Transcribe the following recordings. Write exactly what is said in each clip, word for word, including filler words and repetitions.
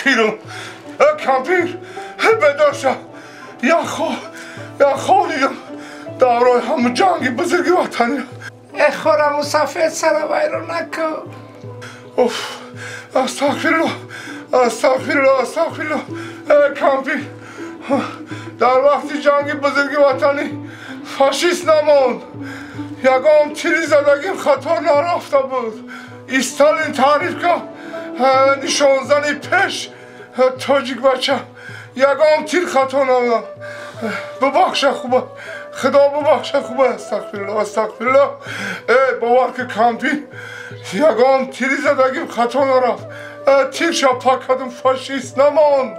تیرم کمپیر بداشم یا خواه یا خواه دیدم دارای همه جنگی بزرگی وطنی اخورم و سفید سروای رو نکن اوف استغفرالله استغفرالله استغفرالله کمپیر در وقتی جنگی بزرگی وطنی فاشیست نموند یگام تیری زدگیم خطا نرفته بود استالین تعریف که نشان زنی پیش تاجیک بچه یگام تیر خطا نموند ببخشه خوبه خدا ببخشه خوبه استغفرالله استغفرالله ای باور که کمپی یگام تیری زدگیم خطا نرفت تیر شا پاک کدوم فاشیست نموند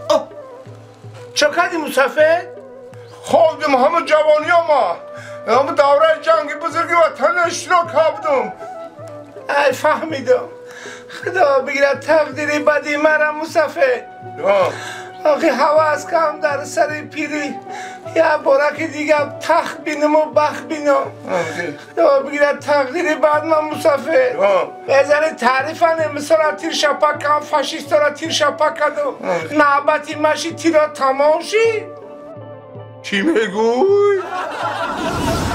چه کردی مسافر؟ خوابدم همه جوانی ما همه دوره جنگی بزرگی وطن اشتراک کردم ای فهمیدم خدا بگیرد تقدیری بدی مرا مسافر آخی حواس کم در سر پیری یا برک دیگه تخت بینم و بخ بینم خدا بگیرد تقدیری بد من مسافر بزنی تعریفانه مثلا تیر شپک کم فاشیست را تیر شپک کردم نعبتی مشی تیرا تمام شی چی میگوی؟